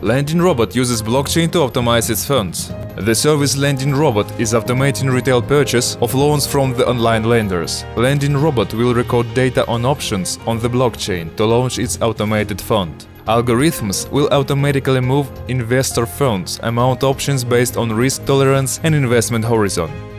LendingRobot uses blockchain to optimize its funds. The service LendingRobot is automating retail purchase of loans from the online lenders. LendingRobot will record data on options on the blockchain to launch its automated fund. Algorithms will automatically move investor funds among options based on risk tolerance and investment horizon.